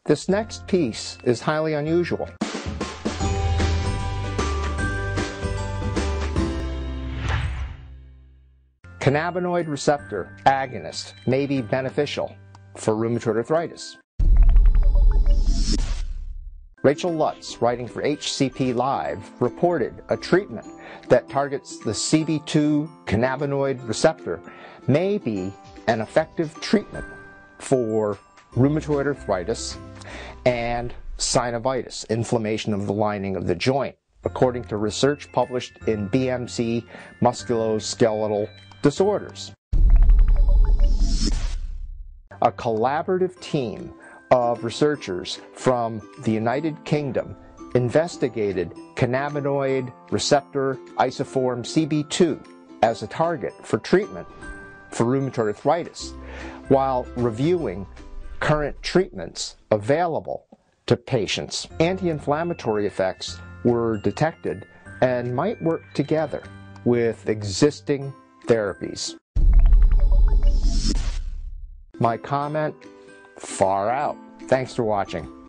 This next piece is highly unusual. Cannabinoid receptor agonist may be beneficial for rheumatoid arthritis. Rachel Lutz, writing for HCP Live, reported a treatment that targets the CB2 cannabinoid receptor may be an effective treatment for rheumatoid arthritis and synovitis, inflammation of the lining of the joint, according to research published in BMC Musculoskeletal Disorders. A collaborative team of researchers from the United Kingdom investigated cannabinoid receptor isoform CB2 as a target for treatment for rheumatoid arthritis, while reviewing current treatments available to patients. Anti-inflammatory effects were detected and might work together with existing therapies. My comment, far out. Thanks for watching.